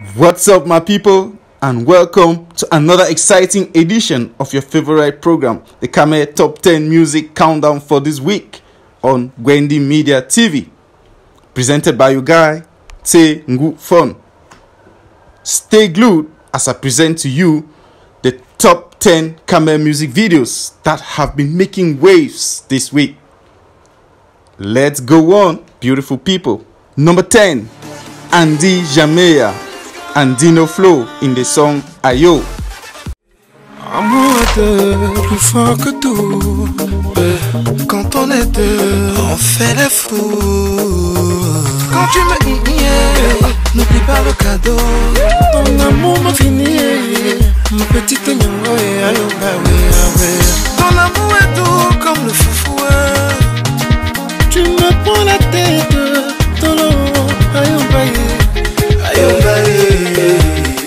What's up, my people, and welcome to another exciting edition of your favorite program, the Kmer Top 10 Music Countdown for this week on Gwendi Media TV, presented by your guy, Te Ngu Fon. Stay glued as I present to you the top 10 Kmer music videos that have been making waves this week. Let's go on, beautiful people. Number 10, Andy Jamea and Dino Flow in the song Ayo. Amour est plus fort que tout. Quand on est deux, on fait les fous. Quand tu me niais, n'oublie pas le cadeau. Ton amour m'a fini, ma petite nyango et ayo bawe. Ton amour est doux comme le foufou. Tu me prends la tête, ton amour, ayo bawe, ayo bawe.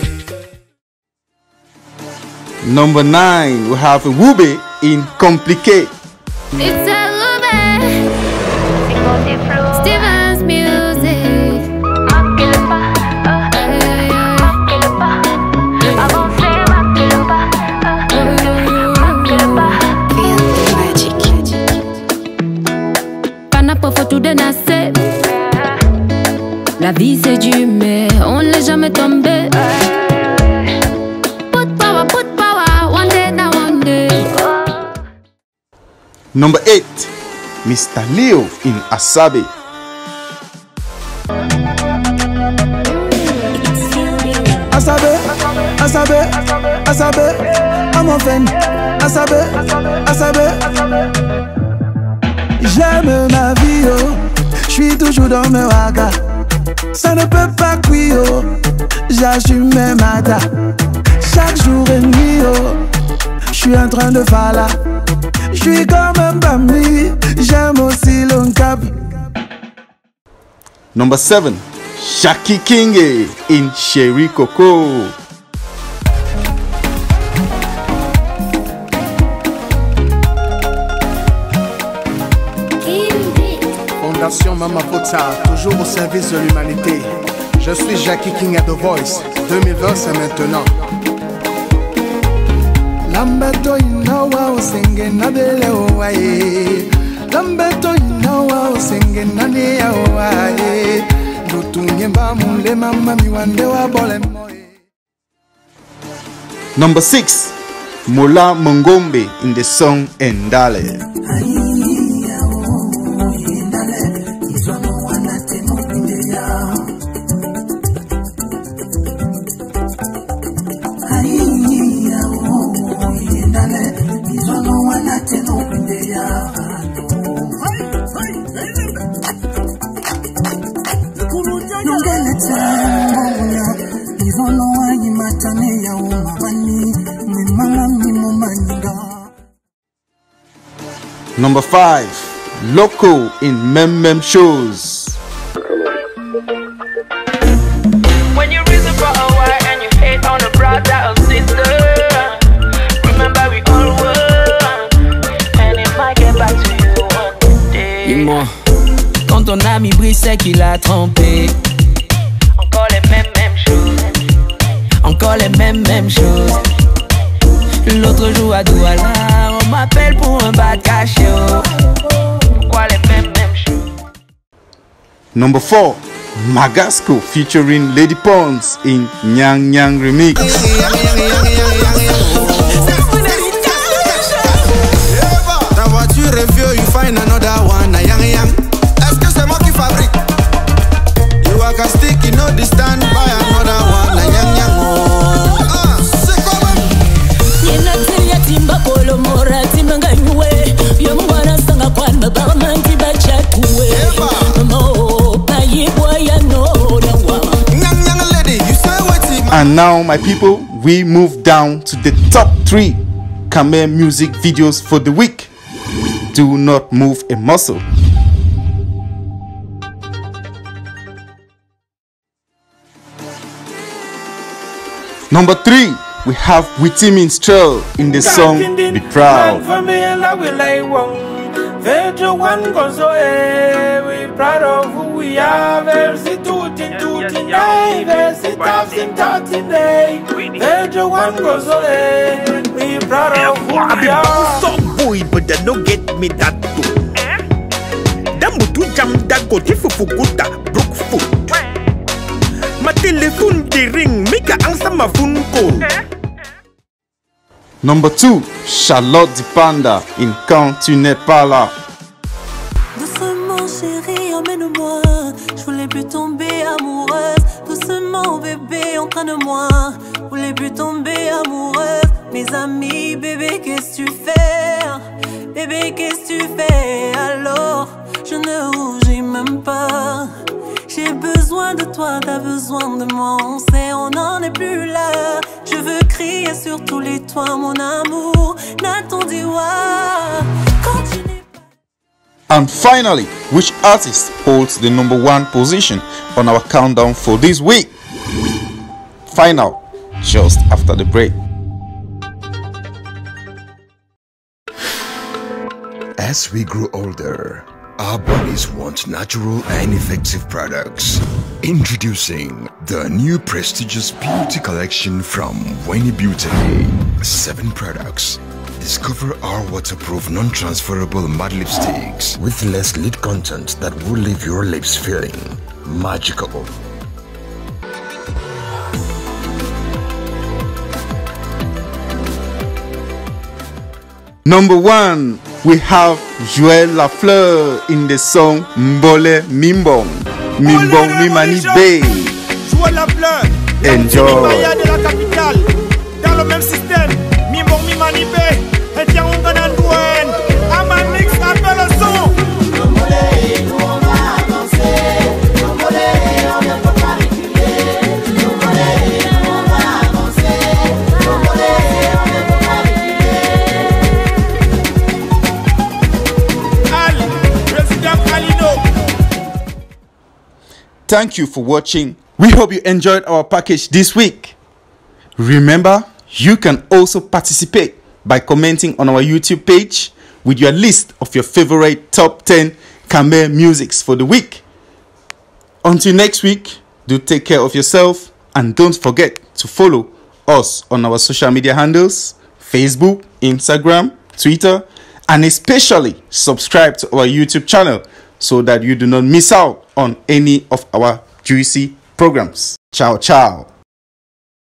Number 9, we have Wube in Complicate. It's a Wube, Steven's music. Marquez le pas, marquez le pas, avancez, marquez le pas, marquez le pas. Feel the magic. Pana pas faut tout dénasser. La vie c'est dur mais on ne l'est jamais tombé. Number 8, Mr. Leo in Asabe. Asabe, Asabe, Asabe, I'm a fan. Asabe, Asabe. J'aime ma vie, oh. J'suis toujours dans mes wagas. Ça ne peut pas cuire, oh. J'assume mes matas. Chaque jour et nuit, oh. J'suis en train de faire là. J'suis comme un bambi. J'aime aussi l'oncap. Number 7, Shaki Kinge in Sherry Coco. Fondation Mama Pota, toujours au service de l'humanité. Je suis Jackie King at The Voice. 2020, c'est maintenant. Lambeto inawa usenge na dele owaye. Lambeto inawa usenge na ne ya owaye. Dutunge mba mule mama miwande wa bole moye. Number 6, Mola Mongombe in the song Endale. Number 5, Loco in Mem Shows. When you reason for a while and you hate on a brother or sister, remember we all were, and it might get back to you one day. Dis-moi, quand ton ami brille c'est qu'il a trompé. Encore les mêmes choses. Encore les mêmes choses. L'autre jour à Douala, on m'appelle pour un bad caché. Pourquoi les mêmes choses? Number 4, Magasco featuring Lady Pons in Nyang Nyang Remix. Ta voiture est vieux, you find another one. Est-ce que c'est moi qui fabrique? You are a stick, you know this stand by another one. C'est quoi même? And now, my people, we move down to the top 3 Kmer music videos for the week. Do not move a muscle. Number 3, we have Witty Minstrel in the song Be Proud. Vejo one goes away, we proud of who we are, versi tutti, versi tafsi, 1939. Major one goes away. We proud of who we are. So boy, but they don't get me that too. That mutu jam that go to fukuta broke foot. My telephone the ring, make a answer my phone call. Number 2, Charlotte the Panda in Quand tu n'es pas là. Doucement chérie, emmène-moi. Je voulais plus tomber amoureuse. Doucement bébé, entraîne-moi. Je voulais plus tomber amoureuse. Mes amis, bébé, qu'est-ce que tu fais? Bébé, qu'est-ce que tu fais? Alors, je ne rougis même pas. J'ai besoin de toi, t'as besoin de moi. On sait, on n'en est plus là. Je veux crier sur tous les toits, mon amour. N'attendez pas. Quand tu n'es pas. And finally, which artist holds the number 1 position on our countdown for this week? Find out just after the break. As we grow older, our bodies want natural and effective products. Introducing the new prestigious beauty collection from Wenny Beauty. 7 products. Discover our waterproof, non-transferable matte lipsticks with less lip content that will leave your lips feeling magical. Number 1, we have Joël Lafleur in the song Mbole Mimbong. Mimbong Mimani Bay. Joël Lafleur. Enjoy. De la capitale. Dans le même système. Mimbong Mimani Bay. Et tiens, on gagne un douane. Amanix appelle le son. Thank you for watching. We hope you enjoyed our package this week. Remember, you can also participate by commenting on our YouTube page with your list of your favorite top 10 Kmer musics for the week. Until next week, do take care of yourself and don't forget to follow us on our social media handles, Facebook, Instagram, Twitter, and especially subscribe to our YouTube channel so that you do not miss out on any of our juicy programs. Ciao, ciao.